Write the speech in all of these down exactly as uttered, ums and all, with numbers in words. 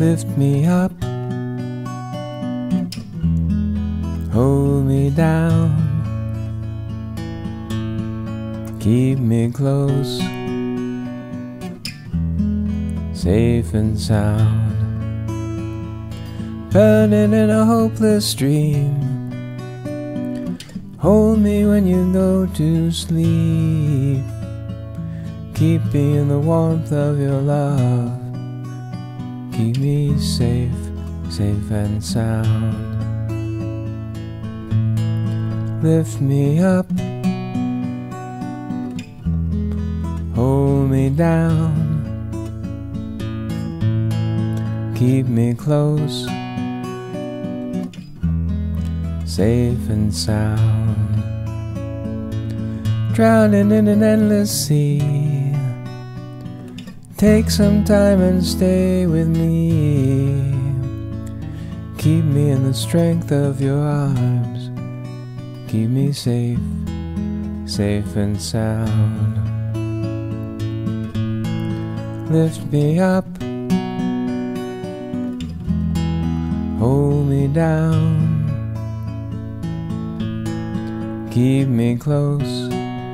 lift me up, hold me down, keep me close, safe and sound, burning in a hopeless dream. Hold me when you go to sleep, keep me in the warmth of your love, keep me safe, safe and sound. Lift me up, hold me down, keep me close, safe and sound. Drowning in an endless sea, take some time and stay with me. Keep me in the strength of your arms, keep me safe, safe and sound. Lift me up, hold me down, keep me close,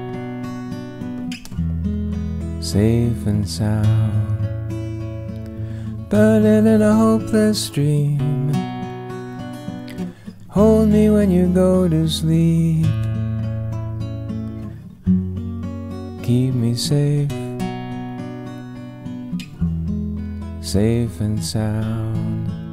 safe and sound, burning in a hopeless dream. Hold me when you go to sleep, keep me safe, safe and sound.